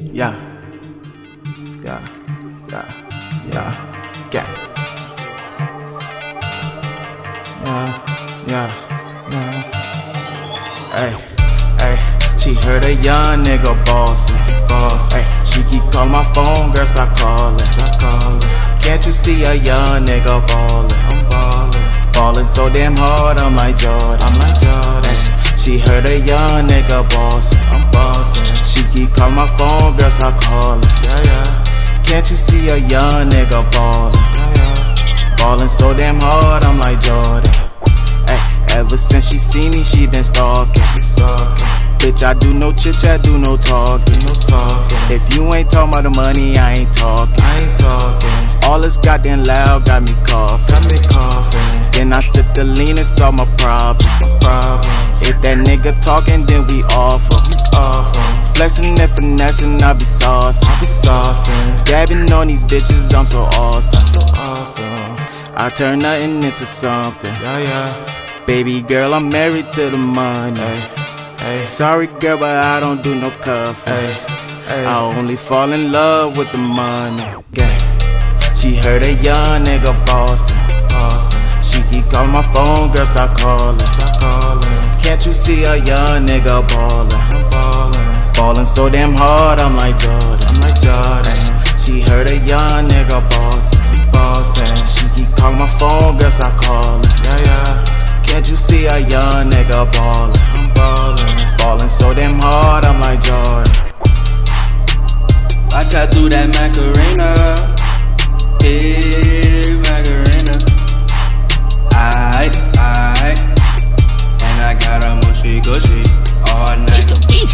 Yeah, yeah, yeah, yeah, yeah, yeah, yeah. Hey, hey, she heard a young nigga bossing. Hey, she keep calling my phone, girl, stop calling. Can't you see a young nigga ballin'? I'm ballin' so damn hard, I'm like Jordan. She heard a young nigga bossin'. I'm bossin'. She keep calling my phone, girl, stop calling. Can't you see a young nigga ballin'? Ballin' so damn hard, I'm like Jordan. Ay, ever since she see me, she been stalking. Bitch, I do no chit chat, do no talking. If you ain't talking about the money, I ain't talking. All this goddamn loud got me coughing. Then I sip the lean and solve my problem. If that nigga talking, then we offer. Flexing and finessing, I be saucing. Dabbing on these bitches, I'm so awesome. I turn nothing into something. Baby girl, I'm married to the money. Sorry girl, but I don't do no cuffing. I only fall in love with the money. She heard a young nigga bossin'. She keep calling my phone, girl, stop calling. Can't you see a young nigga ballin'? So damn hard, I'm like Jordan. She heard a young nigga bossin'. She keep calling my phone, girl, stop calling. Can't you see a young nigga ballin'? Ballin' so damn hard, I'm like Jordan. I tattoo that Macarena. Hey, Macarena. Aight. And I got a mushy gushy all night.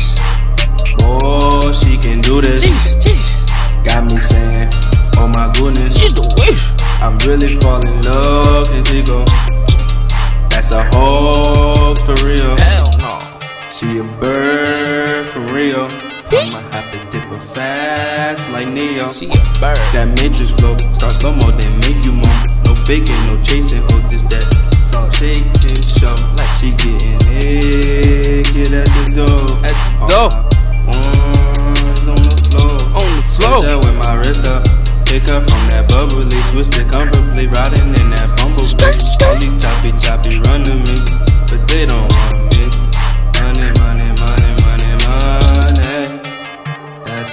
Oh, she can do this. Got me saying, oh my goodness, I'm really falling in love with Tigo. That's a hoe for real. Hell no. She a bird for real. I'ma have to dip her fast like Neo. She a bird. That Matrix flow, start slow mo, then make you moan. No faking, no chasing, hold this that. Salt shaking show, like she getting naked at the door. On the floor. Tell with my wrist up. Pick her from that bubbly, twisted, comfortably riding in that bumblebee. All these choppy run to me, but they don't want me. Money. That's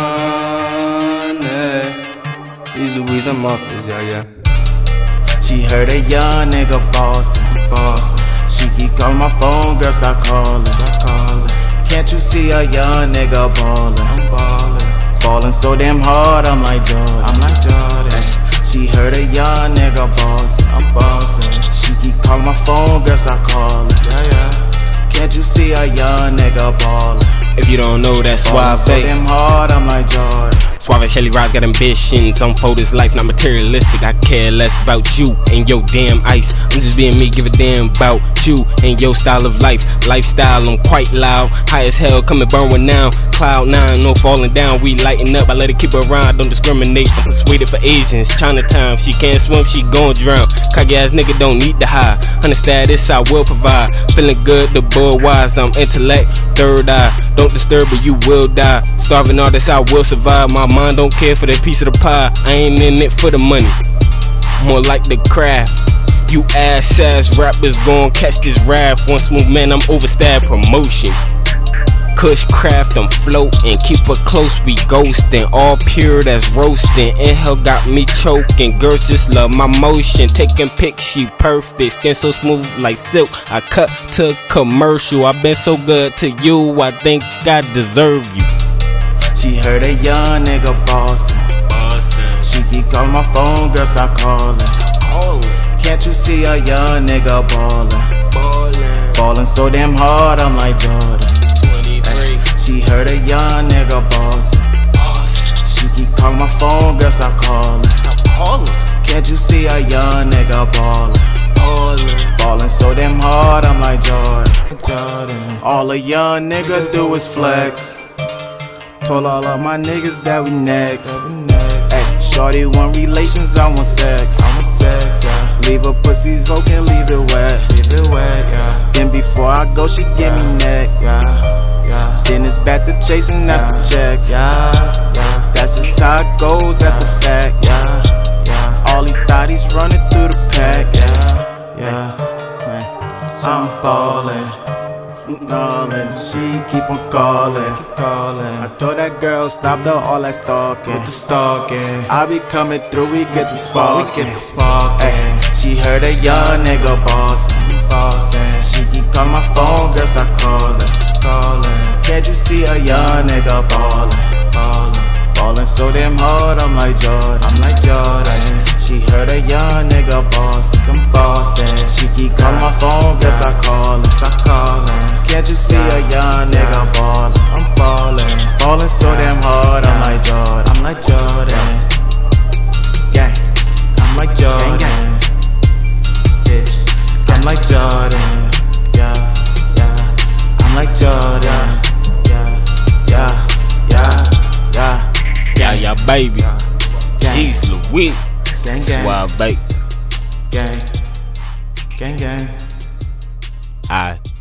funny. These Louise, I'm off this, yeah. She heard a young nigga bossin'. She keep calling my phone, girl, stop calling. Can't you see a young nigga ballin'? So damn hard, I'm like Jordan. She heard a young nigga bossin'. She keep calling my phone, girl, stop calling. Can't you see a young nigga ballin'? If you don't know, that's Suave. So damn hard, I'm like Jordan. Suave Shelly Rise got ambitions on for this life, not materialistic. I care less about you and your damn ice. I'm just being me, give a damn about you and your style of life. Lifestyle, I'm quite loud. High as hell, come and burn one now. Cloud 9, no falling down. We lighten up, I let it keep her around, don't discriminate. I'm persuaded for Asians, Chinatown. If she can't swim, she gon' drown. Cocky ass nigga don't need to hide. Understand this, I will provide. Feeling good, the boy wise. I'm intellect, third eye. Don't disturb or you will die. Starving artist, I will survive. My mind don't care for that piece of the pie. I ain't in it for the money, more like the craft. You ass rappers gon' catch this wrath. One smooth man, I'm overstabbed promotion. Kush craft, I'm floating. Keep her close, we ghosting. All pure, that's roasting. Inhale got me choking. Girls just love my motion. Taking pics, she perfect. Skin so smooth like silk. I cut to commercial. I've been so good to you, I think I deserve you. She heard a young nigga bossin'. She keep calling my phone, girl, stop calling. Can't you see a young nigga ballin' so damn hard, I'm like Jordan. She heard a young nigga bossin'. She keep calling my phone, girl, stop calling. Can't you see a young nigga ballin' so damn hard, I'm like Jordan. All a young nigga do is flex. Told all of my niggas that we next. Ay, shorty want relations, I want sex. Leave her pussy soaking, leave it wet. Then before I go, she give me neck. Then it's back to chasing after checks. That's just how it goes, that's a fact. All these thotties running through the pack. I'm ballin'. She keep on calling. I told that girl stop all that stalking. I be coming through, we get the sparking. Ay, she heard a young nigga bossin'. She keep calling my phone, girl stop calling. Can't you see a young nigga ballin' so damn hard, I'm like Jordan. She heard a young nigga bossin'. She keep calling my phone, girl stop calling. Can't you see a young nigga ballin'? I'm ballin' so damn hard, I'm like Jordan. Gang, I'm like Jordan. Bitch, I'm like Jordan. I'm like Jordan. Yeah, baby. Jeez Louise. Suave, baby. Gang. Alright.